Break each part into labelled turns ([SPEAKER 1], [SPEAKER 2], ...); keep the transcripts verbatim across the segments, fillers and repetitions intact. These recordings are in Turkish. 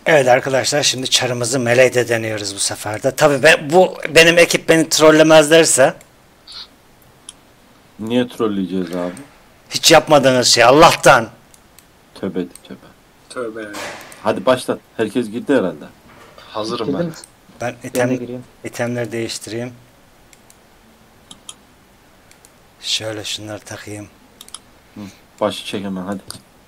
[SPEAKER 1] Evet arkadaşlar, şimdi çarımızı meleğde deniyoruz bu sefer de. Tabii ben, bu benim ekip beni trollemezlerse.
[SPEAKER 2] Niye trolleyeceğiz abi?
[SPEAKER 1] Hiç yapmadığınız şey Allah'tan.
[SPEAKER 2] Tövbe tövbe.
[SPEAKER 3] Tövbe.
[SPEAKER 2] Hadi başlat. Herkes gitti herhalde.
[SPEAKER 3] Hazırım ben.
[SPEAKER 1] Ben
[SPEAKER 4] Ben de
[SPEAKER 1] item,
[SPEAKER 4] gireyim.
[SPEAKER 1] itemleri değiştireyim. Şöyle şunları takayım.
[SPEAKER 2] Başı çek hemen hadi.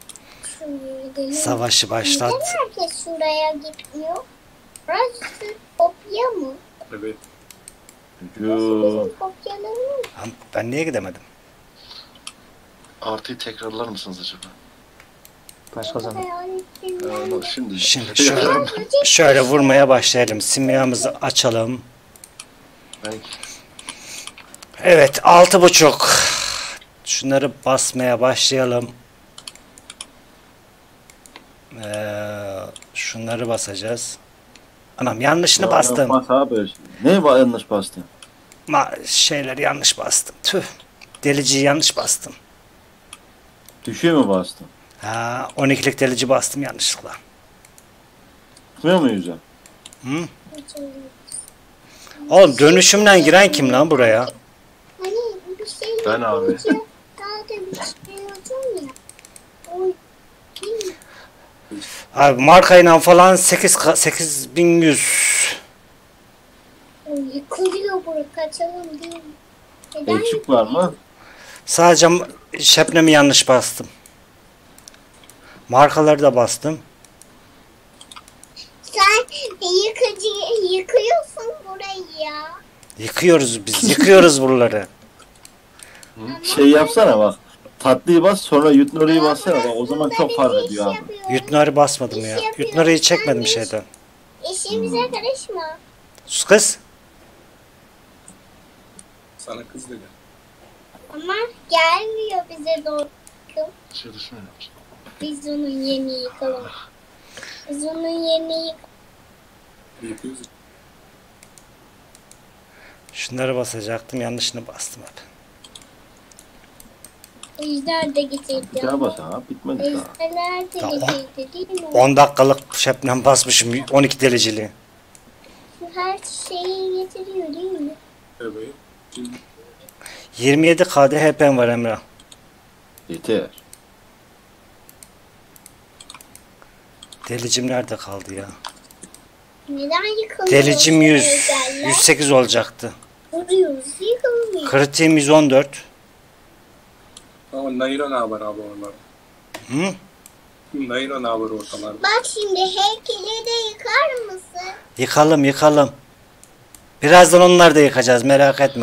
[SPEAKER 1] Savaşı başlat.
[SPEAKER 5] Neden herkes şuraya gitmiyor? Burası kopya mı?
[SPEAKER 3] Evet.
[SPEAKER 2] Yo.
[SPEAKER 5] Bizim kopyalarımız.
[SPEAKER 1] Ha, Ben niye gidemedim?
[SPEAKER 3] Artıyı tekrarlar mısınız acaba?
[SPEAKER 4] Başka zaman.
[SPEAKER 3] Ee, şimdi.
[SPEAKER 1] Şimdi şöyle, şöyle vurmaya başlayalım. Simyamızı açalım.
[SPEAKER 3] Ben
[SPEAKER 1] Evet, altı buçuk. Şunları basmaya başlayalım. Ee, şunları basacağız. Anam yanlışını
[SPEAKER 2] Ya,
[SPEAKER 1] bastım.
[SPEAKER 2] Bas abi. Ne var yanlış bastın?
[SPEAKER 1] Ma şeyleri yanlış bastım. Tüh. Deliciyi yanlış bastım.
[SPEAKER 2] Düşüyor mu bastın?
[SPEAKER 1] Ha, on ikilik delici bastım yanlışlıkla.
[SPEAKER 2] Tutmuyor mu yüzden?
[SPEAKER 1] Hı? Oğlum dönüşümden giren kim lan buraya?
[SPEAKER 5] Hani bir şey
[SPEAKER 3] Ben abi.
[SPEAKER 5] yapınca daha da bir şey yazıyor ya. O değil mi?
[SPEAKER 1] Abi markayla falan sekiz sekiz bin yüz.
[SPEAKER 5] O yıkılıyor burası. Kaçalım değil mi? Neden
[SPEAKER 2] Eksik var mı?
[SPEAKER 1] Sadece şebnemi yanlış bastım. Markaları da bastım.
[SPEAKER 5] sen yıkıcı yıkıyorsun burayı ya?
[SPEAKER 1] Yıkıyoruz biz. Yıkıyoruz buraları.
[SPEAKER 2] Şey yapsana bak. Tatlıyı bas sonra Yutnori'yi bassana bak. O zaman çok fark
[SPEAKER 5] Burada bir
[SPEAKER 2] ediyor
[SPEAKER 5] iş
[SPEAKER 2] abi.
[SPEAKER 5] yapıyoruz.
[SPEAKER 1] Yutnar'ı basmadım ya.
[SPEAKER 5] İş yapıyoruz.
[SPEAKER 1] Yutnar'ı çekmedim
[SPEAKER 5] Sen de
[SPEAKER 1] şeyden.
[SPEAKER 5] İşimize
[SPEAKER 2] Hmm.
[SPEAKER 5] karışma.
[SPEAKER 1] Sus kız.
[SPEAKER 3] sana kız dedi.
[SPEAKER 5] Ama gelmiyor bize doğru.
[SPEAKER 3] Şey düşünüyor musun?
[SPEAKER 5] Biz onun yerini yıkalım. Biz onun yerini yıkalım.
[SPEAKER 3] Yapıyoruz.
[SPEAKER 1] Şunları basacaktım. Yanlışını bastım hep.
[SPEAKER 5] Ejder de getirdi
[SPEAKER 2] Bir daha
[SPEAKER 5] ama.
[SPEAKER 2] bas ha. Bitmedi daha.
[SPEAKER 5] Ejderler de
[SPEAKER 1] Tamam.
[SPEAKER 5] getirdi değil mi?
[SPEAKER 1] on dakikalık şebnem basmışım. on iki dereceli.
[SPEAKER 5] Her şeyi getiriyor değil mi?
[SPEAKER 3] Evet. Şimdi
[SPEAKER 1] yirmi yedi K D H P'm var Emrah.
[SPEAKER 2] Yeter.
[SPEAKER 1] Delicim nerede kaldı ya?
[SPEAKER 5] Neden yıkılıyor?
[SPEAKER 1] Delicim yüz.
[SPEAKER 5] Ejderler?
[SPEAKER 1] yüz sekiz olacaktı.
[SPEAKER 5] Vuruyoruz yıkılmıyor.
[SPEAKER 1] Kritiğim yüz on dört.
[SPEAKER 3] ama Nairo ne haber abi oralarda?
[SPEAKER 1] Hı?
[SPEAKER 3] Nairo ne haber ortalarda?
[SPEAKER 5] Bak şimdi heykeli de yıkar mısın?
[SPEAKER 1] Yıkalım yıkalım. Birazdan onları da yıkacağız, merak etme.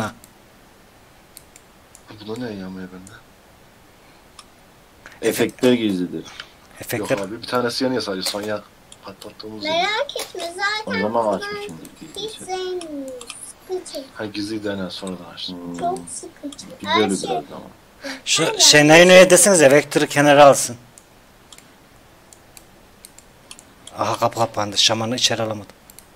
[SPEAKER 3] Bu ne yanmıyor bende?
[SPEAKER 2] Efektler gizlidir.
[SPEAKER 1] Efektler.
[SPEAKER 3] Yok abi bir tanesi yanıyor sadece son yak. Patlattığımız gibi.
[SPEAKER 5] Merak etme
[SPEAKER 2] O
[SPEAKER 5] zaten.
[SPEAKER 2] zaman
[SPEAKER 5] bunlar
[SPEAKER 2] açmışımdır
[SPEAKER 5] Hiç
[SPEAKER 2] gizlisi.
[SPEAKER 5] sevmiyoruz. Sıkıcı.
[SPEAKER 3] Ha gizli denen sonradan açtım.
[SPEAKER 2] Hmm.
[SPEAKER 5] Çok sıkıcı.
[SPEAKER 2] Güzel
[SPEAKER 5] Her
[SPEAKER 2] biraz
[SPEAKER 5] şey.
[SPEAKER 2] ama.
[SPEAKER 1] Şu şey neye desenize, vektörü kenara alsın. Aha, kapı kapandı. Şamanı içeri alamadım.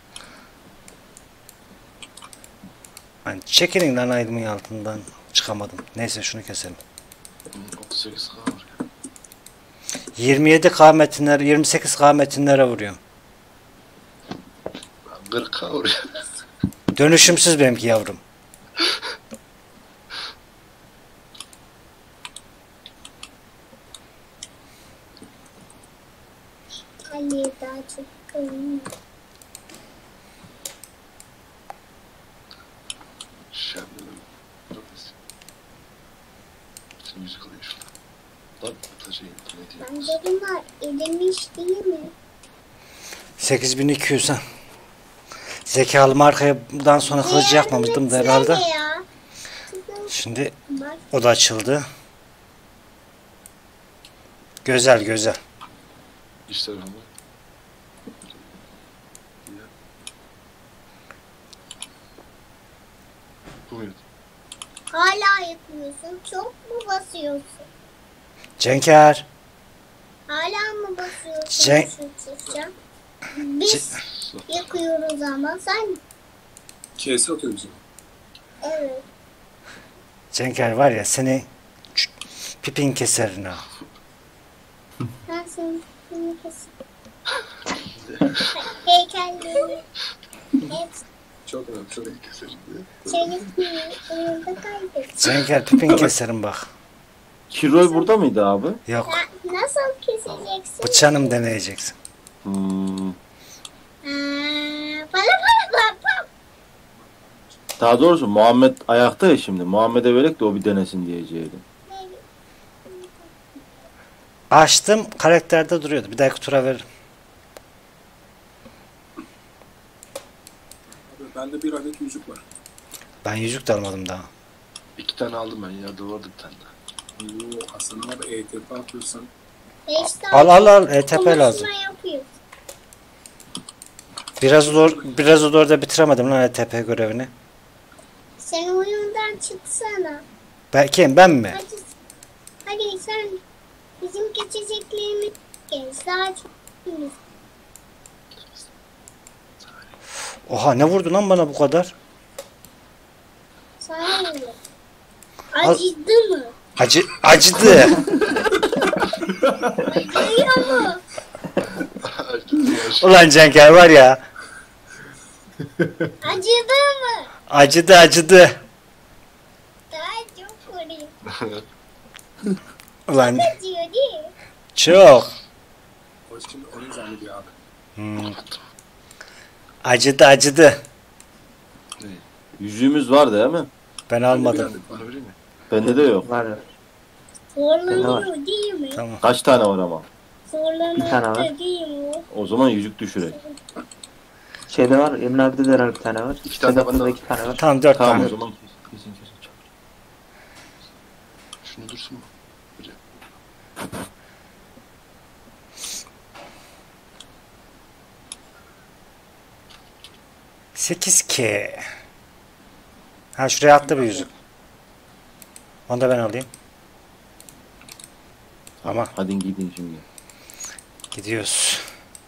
[SPEAKER 1] Ben çekilin lan aydımın altından. Çıkamadım. Neyse şunu keselim.
[SPEAKER 3] otuz sekiz kalır.
[SPEAKER 1] yirmi yedi K metinler, yirmi sekiz K metinlere vuruyor.
[SPEAKER 3] kırk kalır.
[SPEAKER 1] Dönüşümsüz benimki yavrum.
[SPEAKER 5] Ali'ye daha çok kılın.
[SPEAKER 3] Şebnem. Çok eski. Şimdi müzik alıyor şurada. Lan atacağım. Ne diyeyim?
[SPEAKER 5] Ben dedim var. Erimiş değil mi?
[SPEAKER 1] sekiz bin iki yüz ha. Zekalı markadan sonra kılıcı yakmamıştım da herhalde.
[SPEAKER 5] Nerede ya?
[SPEAKER 1] Şimdi
[SPEAKER 5] Bak.
[SPEAKER 1] o da açıldı. Güzel güzel.
[SPEAKER 3] İş tarafında. Bu muydu?
[SPEAKER 5] Hala yapıyorsun. Çok mu basıyorsun?
[SPEAKER 1] Cenker.
[SPEAKER 5] Hala mı basıyorsun?
[SPEAKER 1] Cenk-
[SPEAKER 5] şu tuşa? Biz yakıyoruz ama sen
[SPEAKER 3] Kese atıyor bize.
[SPEAKER 5] evet.
[SPEAKER 1] Cenker var ya, seni ç- pipin keserin ha.
[SPEAKER 5] Ben seni seni kesin. Heykelleri. Hepsi
[SPEAKER 3] Çok önemli. Çok önemli.
[SPEAKER 5] senin oyunda kaybettim.
[SPEAKER 1] Cenker pipin keserim bak.
[SPEAKER 2] Kiroy burada mıydı abi?
[SPEAKER 1] Yok.
[SPEAKER 5] Sen nasıl keseceksin?
[SPEAKER 1] Bıçağını deneyeceksin.
[SPEAKER 2] Hmm.
[SPEAKER 5] Aa, bana bana bak bak.
[SPEAKER 2] Daha doğrusu Muhammed ayakta ya şimdi. Muhammed'e verek de o bir denesin diyeceğim.
[SPEAKER 1] Açtım karakterde duruyordu. Bir dahaki tura veririm.
[SPEAKER 3] Abi, bende bir adet yüzük var.
[SPEAKER 1] Ben yüzük de almadım daha.
[SPEAKER 6] İki tane aldım ben ya. Duvarda bir tane daha.
[SPEAKER 3] Oo, Hasan abi E T P atıyorsan.
[SPEAKER 5] Beş tane
[SPEAKER 1] Al al al E T P lazım.
[SPEAKER 5] konuşma yapıyor.
[SPEAKER 1] Biraz zor, biraz zor da bitiremedim lan E T P görevini.
[SPEAKER 5] Sen oyundan çıksana.
[SPEAKER 1] Ben kim? Ben mi?
[SPEAKER 5] Hadi, hadi sen bizim geçeceklerimiz gel. Sadece biz.
[SPEAKER 1] Oha ne vurdu lan bana bu kadar?
[SPEAKER 5] Sana öyle. Acıdı mı?
[SPEAKER 1] Acı, acıdı.
[SPEAKER 5] Acıyor mu?
[SPEAKER 1] Ulan Cenker var ya.
[SPEAKER 5] Acıdı mı?
[SPEAKER 1] Acıdı acıdı.
[SPEAKER 5] Daha çok vurayım.
[SPEAKER 1] Ulan
[SPEAKER 5] Acıyor değil mi?
[SPEAKER 1] çok.
[SPEAKER 3] O şimdi onu zannediyor abi.
[SPEAKER 1] Hmm. Acıdı acıdı.
[SPEAKER 2] Yüzüğümüz var değil mi?
[SPEAKER 1] Ben
[SPEAKER 3] Bir
[SPEAKER 1] almadım.
[SPEAKER 3] adet var.
[SPEAKER 6] Bana vereyim mi?
[SPEAKER 2] Bende de yok.
[SPEAKER 4] Var.
[SPEAKER 5] Zorlanıyor değil mi?
[SPEAKER 1] Tamam.
[SPEAKER 2] Kaç tane var ama?
[SPEAKER 4] Bir tane var.
[SPEAKER 5] Zorlanıyor değil mi?
[SPEAKER 2] O zaman yüzük düşürek.
[SPEAKER 4] Şeyde var. Emin abide de herhalde bir tane var.
[SPEAKER 6] İki tane
[SPEAKER 4] Sedat'ta
[SPEAKER 6] bende
[SPEAKER 4] da
[SPEAKER 6] var.
[SPEAKER 4] iki tane var.
[SPEAKER 1] Tamam dört
[SPEAKER 2] Tamam
[SPEAKER 1] tane.
[SPEAKER 2] o zaman kesin kesin kesin.
[SPEAKER 6] Şunu dursun mu? Böyle.
[SPEAKER 1] sekiz K. Ha şuraya attı bir yüzük. Onu da ben alayım. Ama
[SPEAKER 2] Hadi gidin şimdi.
[SPEAKER 1] gidiyoruz.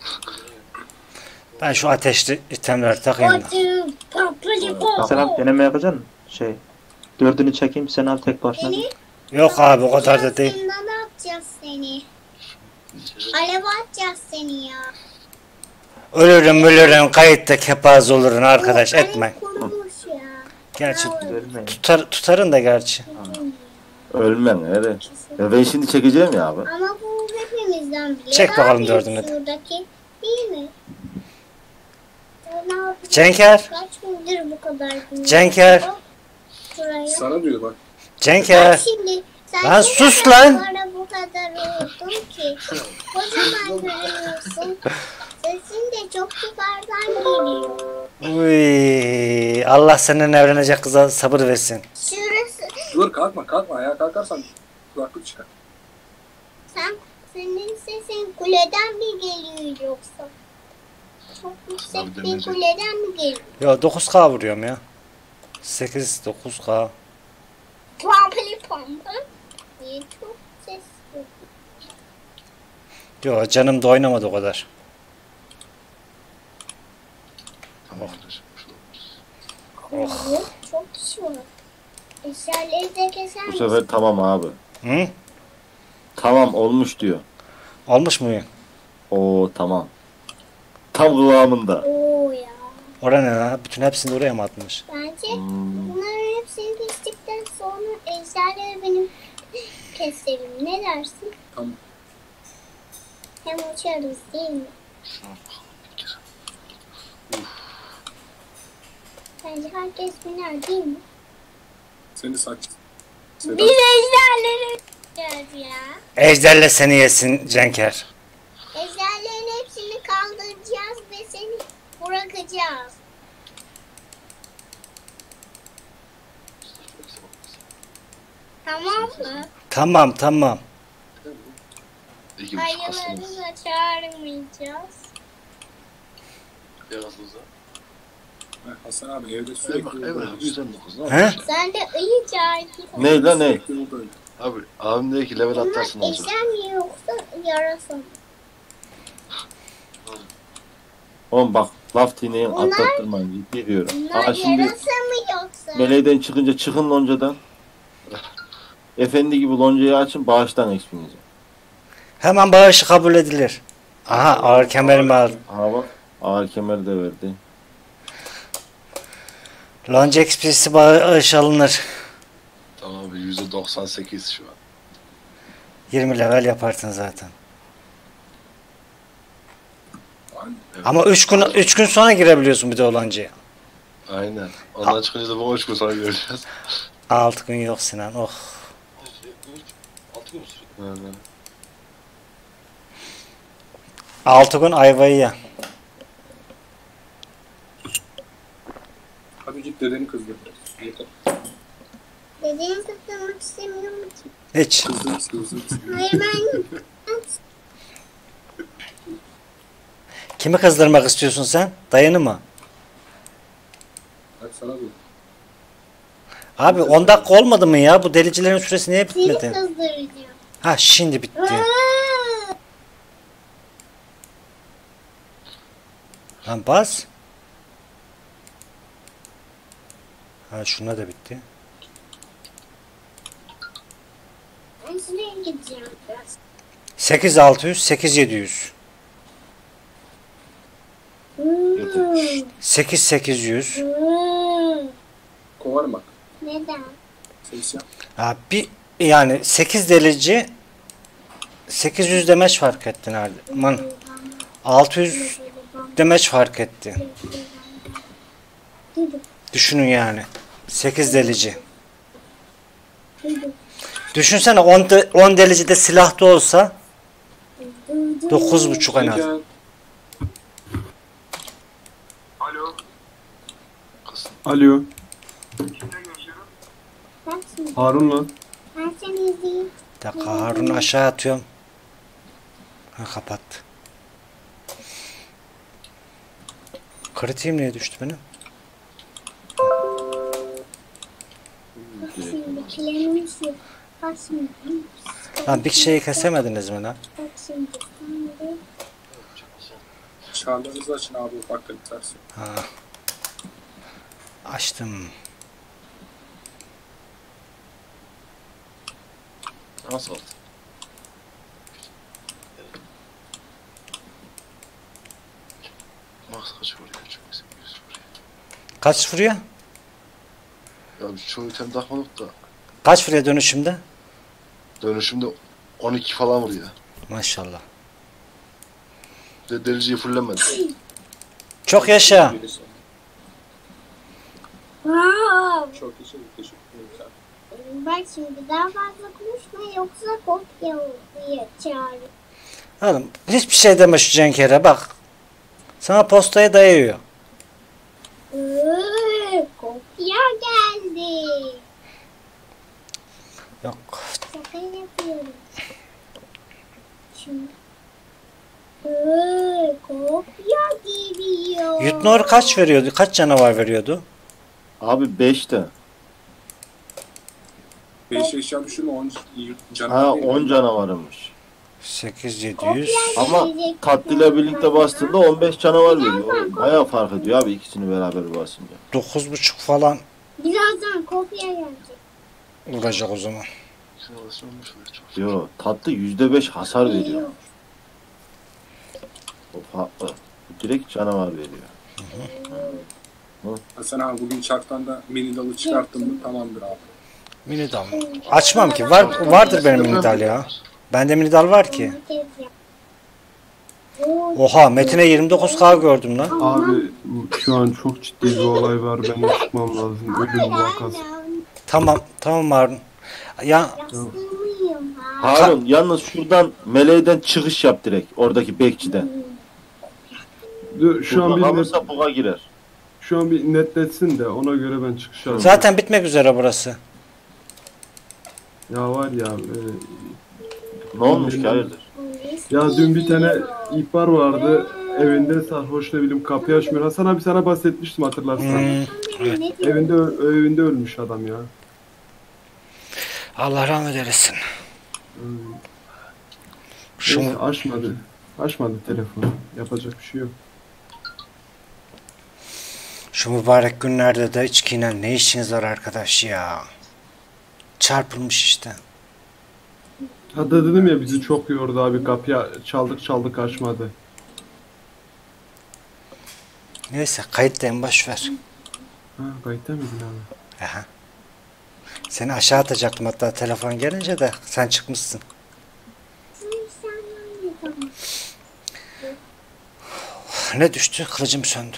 [SPEAKER 1] Ben şu ateşli itemleri takayım da.
[SPEAKER 5] Acı patlıcı pop.
[SPEAKER 4] Sen abi deneme yapacaksın. Şey. Dördünü çekeyim sen al tek başına.
[SPEAKER 5] Seni
[SPEAKER 1] Yok abi o kadar da değil.
[SPEAKER 5] Aslında ne yapacağız seni? Alev atacağız seni ya.
[SPEAKER 1] Ölürüm ölürüm kayıtta kepaze olurun arkadaş
[SPEAKER 5] O alev
[SPEAKER 1] etme.
[SPEAKER 5] kurumuş ya.
[SPEAKER 1] Gerçi
[SPEAKER 4] Ölmeyin.
[SPEAKER 1] tutar, tutarın da gerçi.
[SPEAKER 2] Ölmem evet. Ya ben şimdi çekeceğim ya abi.
[SPEAKER 5] Ama bu hepimizden biri.
[SPEAKER 1] Çek bakalım
[SPEAKER 5] Abi,
[SPEAKER 1] dördünü de.
[SPEAKER 5] Şuradaki değil mi? O ne yapıyor?
[SPEAKER 1] Cenker.
[SPEAKER 5] Kaç gündür bu kadar gündür?
[SPEAKER 1] Cenker.
[SPEAKER 5] Şuraya.
[SPEAKER 3] Sana diyor bak.
[SPEAKER 1] Cenker.
[SPEAKER 5] Bak şimdi sen
[SPEAKER 1] Lan
[SPEAKER 5] ne
[SPEAKER 1] sus
[SPEAKER 5] kadar
[SPEAKER 1] lan.
[SPEAKER 5] sonra bu kadar oldun ki. Kocaman görünüyorsun. Sesin de çok yukarıdan geliyor.
[SPEAKER 1] Uy, Allah senin evlenecek kıza sabır versin.
[SPEAKER 5] Şurası.
[SPEAKER 3] Dur kalkma kalkma. Ayağa kalkarsan kulaklık çıkar.
[SPEAKER 5] Sen, senin sesin kuleden mi geliyor yoksa? Çok yüksek
[SPEAKER 6] Abi
[SPEAKER 5] bir
[SPEAKER 6] demeyecek.
[SPEAKER 5] kuleden mi geliyor?
[SPEAKER 1] Ya dokuz K vuruyorum ya. sekiz dokuz K.
[SPEAKER 5] Pampali pampam. Niye çok ses yok?
[SPEAKER 1] Yo canım da oynamadı o kadar.
[SPEAKER 6] Tamamdır.
[SPEAKER 1] Oh.
[SPEAKER 5] Yok, çok kişi var. Eşyaları da keser
[SPEAKER 2] Bu
[SPEAKER 5] misin?
[SPEAKER 2] sefer tamam abi.
[SPEAKER 1] Hı?
[SPEAKER 2] Tamam olmuş diyor.
[SPEAKER 1] Olmuş muyum?
[SPEAKER 2] Oo tamam. Tam kıvamında.
[SPEAKER 5] Oo ya.
[SPEAKER 1] Oraya ne lan? Bütün hepsini oraya mı atmış?
[SPEAKER 5] Bence
[SPEAKER 2] Hmm.
[SPEAKER 5] bunların hepsini kestikten sonra ejderleri benim keselim. Ne dersin?
[SPEAKER 3] Tamam.
[SPEAKER 5] Hem uçarız değil mi? Bence herkes biner değil mi?
[SPEAKER 3] Seni saç. Sedat.
[SPEAKER 5] Biz ejderleri uçacağız ya.
[SPEAKER 1] Ejderle seni yesin Cenker.
[SPEAKER 5] Ejderlerin hepsini kaldıracağız ve seni bırakacağız. Tamam mı?
[SPEAKER 1] Tamam tamam.
[SPEAKER 6] İki buçuk
[SPEAKER 5] Ayıları
[SPEAKER 6] hastanız.
[SPEAKER 5] da çağırmayacağız.
[SPEAKER 6] Beyaz Luza.
[SPEAKER 3] Ha, Hasan abi evde
[SPEAKER 6] Evet
[SPEAKER 3] sürekli
[SPEAKER 6] bak
[SPEAKER 3] yolda
[SPEAKER 6] evet.
[SPEAKER 3] öyle işte.
[SPEAKER 6] yüz on dokuz. Ne
[SPEAKER 1] He?
[SPEAKER 6] yapıyorsun?
[SPEAKER 5] Sen de iyi cahil.
[SPEAKER 2] Ne lan ne?
[SPEAKER 3] Sürekli yolda öyle.
[SPEAKER 6] Abi abim dedi ki level atlarsın
[SPEAKER 5] Bunlar
[SPEAKER 6] olacak.
[SPEAKER 5] ejder mi yoksa yarasa mı?
[SPEAKER 2] Oğlum bak laf dinleyin
[SPEAKER 5] Bunlar-
[SPEAKER 2] atlattırmayın ciddi diyorum.
[SPEAKER 5] Bunlar
[SPEAKER 2] Aa şimdi
[SPEAKER 5] yarasa mı yoksa?
[SPEAKER 2] meleğden çıkınca çıkın loncadan. Efendi gibi loncayı açın bağıştan ekspinize.
[SPEAKER 1] Hemen bağışı kabul edilir. Aha ağır kemerimi aldım.
[SPEAKER 2] Aha bak. Ağır kemer de verdi.
[SPEAKER 1] Launch X P'si bağış alınır.
[SPEAKER 6] Tamam abi yüzde doksan sekiz şu an.
[SPEAKER 1] yirmi level yaparsın zaten.
[SPEAKER 6] Evet.
[SPEAKER 1] Ama üç gün üç gün sonra girebiliyorsun bir de o launch'e.
[SPEAKER 6] Aynen. Ondan çıkınca da bu üç gün sonra göreceğiz.
[SPEAKER 1] altı gün yok Sinan. Oh.
[SPEAKER 6] Aynen.
[SPEAKER 1] altı gün ayvayı ya.
[SPEAKER 3] Hadi git dedeni kızdır. Yeter.
[SPEAKER 5] Dedeni kızdırmak istemiyorum ki.
[SPEAKER 1] Hiç.
[SPEAKER 3] Kızdır kızdır.
[SPEAKER 5] Hayır ben
[SPEAKER 1] Kimi kızdırmak istiyorsun sen? Dayını mı?
[SPEAKER 3] Hadi sana bu.
[SPEAKER 1] Abi on dakika olmadı mı ya? Bu delicilerin süresi niye
[SPEAKER 5] seni
[SPEAKER 1] bitmedi?
[SPEAKER 5] kızdıracağım.
[SPEAKER 1] Ha şimdi bitti.
[SPEAKER 5] Aa!
[SPEAKER 1] Lan bas. Ha şuna da bitti.
[SPEAKER 5] Ben şuraya gideceğim biraz.
[SPEAKER 1] sekiz altı yüz, sekiz yedi yüz.
[SPEAKER 5] Hmm.
[SPEAKER 1] sekiz sekiz yüz.
[SPEAKER 5] Hmm.
[SPEAKER 3] Kovarım bak.
[SPEAKER 5] Neden?
[SPEAKER 3] Ses yap.
[SPEAKER 1] Ha bir yani sekiz delici sekiz yüz demeç fark etti nerede? Aman altı yüz demeç fark etti. Düşünün yani. sekiz delici. Düşünsene on, de, on delici de silahta olsa dokuz buçuk en az.
[SPEAKER 3] Gel. Alo.
[SPEAKER 6] Kızım.
[SPEAKER 7] Alo,
[SPEAKER 5] Bak şimdi.
[SPEAKER 7] Harun'la.
[SPEAKER 5] Ben seni izleyeyim.
[SPEAKER 1] Bir dakika Harun'u aşağı atıyorum. Ha kapattı. Kritiğim niye düştü benim?
[SPEAKER 5] Bak şimdi kilemim şu. Bak şimdi.
[SPEAKER 1] Lan bir şeyi kesemediniz mi lan?
[SPEAKER 5] Bak şimdi. Sen de
[SPEAKER 3] Çağlarınızı açın abi ufakta bitersin.
[SPEAKER 1] Ha. Açtım.
[SPEAKER 6] Nasıl oldu? Max kaç vuruyor? Çok yüz vuruyor.
[SPEAKER 1] Kaç vuruyor?
[SPEAKER 6] Ya biz çoğu item takmadık da
[SPEAKER 1] Kaç vuruyor dönüşümde?
[SPEAKER 6] dönüşümde on iki falan vuruyor.
[SPEAKER 1] Maşallah.
[SPEAKER 6] Bir de deliciyi fullemedi.
[SPEAKER 1] Çok yaşa.
[SPEAKER 3] Birisi.
[SPEAKER 5] Wow.
[SPEAKER 3] Çok teşekkür teşekkür ederim.
[SPEAKER 5] Bak şimdi daha fazla konuşma yoksa kopya diye çağır.
[SPEAKER 1] Oğlum hiçbir şey deme şu Cenk'e bak. Sana postaya dayıyor.
[SPEAKER 5] Iıı, kopya geldi.
[SPEAKER 1] Yok.
[SPEAKER 5] Şaka yapıyorum. Şimdi. Iıı, kopya geliyor.
[SPEAKER 1] Yutnor kaç veriyordu? Kaç canavar veriyordu?
[SPEAKER 2] Abi beşte.
[SPEAKER 3] beş eşya düşün on canavar.
[SPEAKER 2] Ha
[SPEAKER 3] değil mi?
[SPEAKER 2] on canavarımış.
[SPEAKER 1] sekiz yüz yedi yüz.
[SPEAKER 2] Ama tatlıyla birlikte bastığında on beş canavar veriyor. O bayağı fark ediyor abi ikisini beraber basınca.
[SPEAKER 1] dokuz buçuk falan
[SPEAKER 5] Birazdan kopya gelecek.
[SPEAKER 1] vuracak o zaman.
[SPEAKER 6] Simülasyon olmuş oluyor çok.
[SPEAKER 2] Yo tatlı yüzde beş hasar veriyor.
[SPEAKER 5] Geliyor.
[SPEAKER 2] O farklı. Direkt canavar veriyor.
[SPEAKER 3] Hasan abi bugün çarktan da mini dalı çıkarttın mı tamamdır abi.
[SPEAKER 1] Mini dal mı? Açmam ki. Var, vardır benim mini dal ya. Bende mini dal var ki.
[SPEAKER 5] Domates yap. Oo,
[SPEAKER 1] Oha Metin'e yirmi dokuz K gördüm lan.
[SPEAKER 7] Abi şu an çok ciddi bir olay var. Ben de çıkmam lazım. Ölüm vakası.
[SPEAKER 1] Tamam tamam Harun. Ya
[SPEAKER 5] Yastığımıyım ha.
[SPEAKER 2] Harun yalnız şuradan meleğden çıkış yap direkt. Oradaki bekçiden.
[SPEAKER 7] Dur, şu an
[SPEAKER 2] Burada
[SPEAKER 7] bir net,
[SPEAKER 2] kalırsa buga girer.
[SPEAKER 7] şu an bir netletsin de ona göre ben çıkış alayım.
[SPEAKER 1] zaten bitmek üzere burası.
[SPEAKER 7] Ya var ya. e,
[SPEAKER 2] Ne olmuş ki hayırdır?
[SPEAKER 7] ya dün bir tane ihbar vardı. Evinde sarhoş ne bileyim kapıyı açmıyor. Hasan abi sana bahsetmiştim hatırlarsan.
[SPEAKER 1] Hmm, evet.
[SPEAKER 7] Evinde ö- evinde ölmüş adam ya.
[SPEAKER 1] Allah rahmet eylesin.
[SPEAKER 7] Hmm.
[SPEAKER 1] Şu
[SPEAKER 7] Neyse, açmadı. Açmadı telefonu. Yapacak bir şey yok.
[SPEAKER 1] Şu mübarek günlerde de içkiyle ne işiniz var arkadaş ya? Çarpılmış işte.
[SPEAKER 7] Hatta dedim ya bizi çok yordu abi kapıya çaldık çaldık açmadı.
[SPEAKER 1] Neyse kayıttayım boş ver.
[SPEAKER 7] Ha kayıtta mıydın abi?
[SPEAKER 1] Aha. Seni aşağı atacaktım hatta telefon gelince de sen çıkmışsın. Ne düştü? Kılıcım söndü.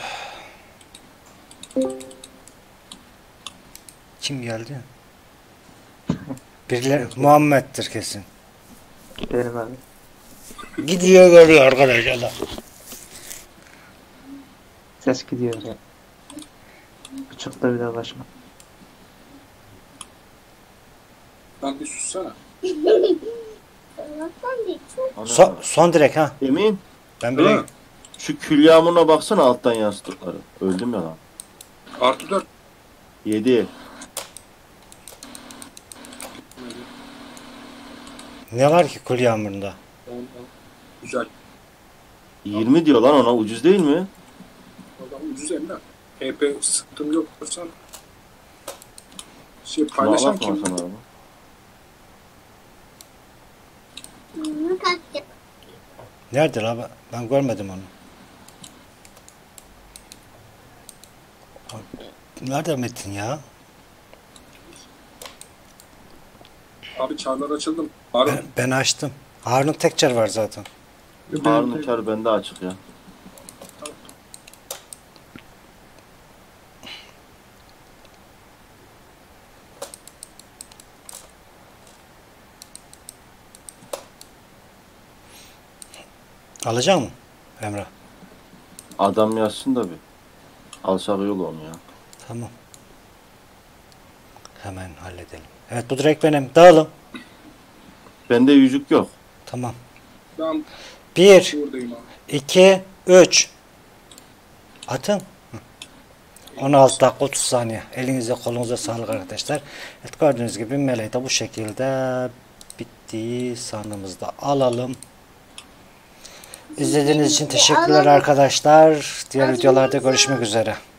[SPEAKER 1] Kim geldi? Birileri Muhammed'dir kesin.
[SPEAKER 4] Benim abi.
[SPEAKER 1] Gidiyor geliyor arkadaşlar.
[SPEAKER 4] Ses gidiyor ya. Bıçakla bir daha başma.
[SPEAKER 3] Lan bir sussana.
[SPEAKER 5] Allah'tan bir çok
[SPEAKER 2] Ana.
[SPEAKER 1] Son, son direk ha.
[SPEAKER 2] Emin
[SPEAKER 1] Ben
[SPEAKER 3] Değil
[SPEAKER 1] bile
[SPEAKER 3] mi?
[SPEAKER 2] şu kül yağmuruna baksana alttan yansıttıkları. Öldüm ya lan.
[SPEAKER 3] Artı dört.
[SPEAKER 2] yedi.
[SPEAKER 1] ne var ki kul yağmurunda?
[SPEAKER 3] On, on. Güzel.
[SPEAKER 2] yirmi diyor lan ona, ucuz değil mi?
[SPEAKER 3] Adam ucuz hem de. H P sıktım yok dersen. Şey
[SPEAKER 2] Şuna
[SPEAKER 3] paylaşan
[SPEAKER 2] bakma
[SPEAKER 3] kim?
[SPEAKER 2] sana abi.
[SPEAKER 5] bunu kaçacak.
[SPEAKER 1] Nerede la? Ben- Ben görmedim onu. Nerede Metin ya?
[SPEAKER 3] Abi çarlar açıldım. Harun.
[SPEAKER 1] Ben, ben açtım. Harun Tekçer var zaten.
[SPEAKER 2] Harun Uçar bende açık ya.
[SPEAKER 1] Alacak mı Emrah?
[SPEAKER 2] Adam yazsın da bir. Alsak yol onu ya.
[SPEAKER 1] Tamam. Hemen halledelim. Evet bu direkt benim. Dağılın.
[SPEAKER 2] Bende yüzük yok.
[SPEAKER 1] Tamam.
[SPEAKER 3] Ben
[SPEAKER 1] Bir,
[SPEAKER 3] buradayım abi.
[SPEAKER 1] iki, üç. Atın. Hı. on altı dakika otuz saniye. Elinize kolunuza sağlık arkadaşlar. Evet gördüğünüz gibi meleği de bu şekilde bitti. Sanımızda alalım. İzlediğiniz için teşekkürler arkadaşlar. Diğer videolarda görüşmek üzere.